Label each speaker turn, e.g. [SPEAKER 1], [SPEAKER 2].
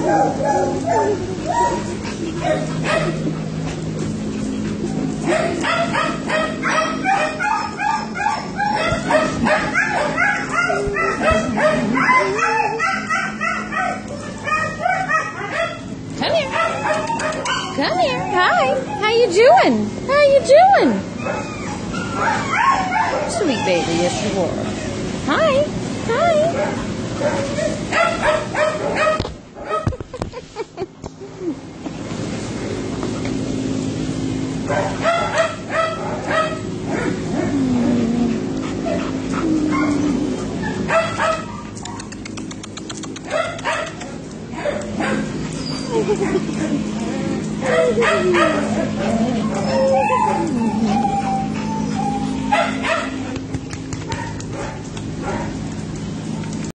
[SPEAKER 1] Come here. Come here. Hi. How you doing? How you doing? Sweet baby, yes you are. Hi. Hi.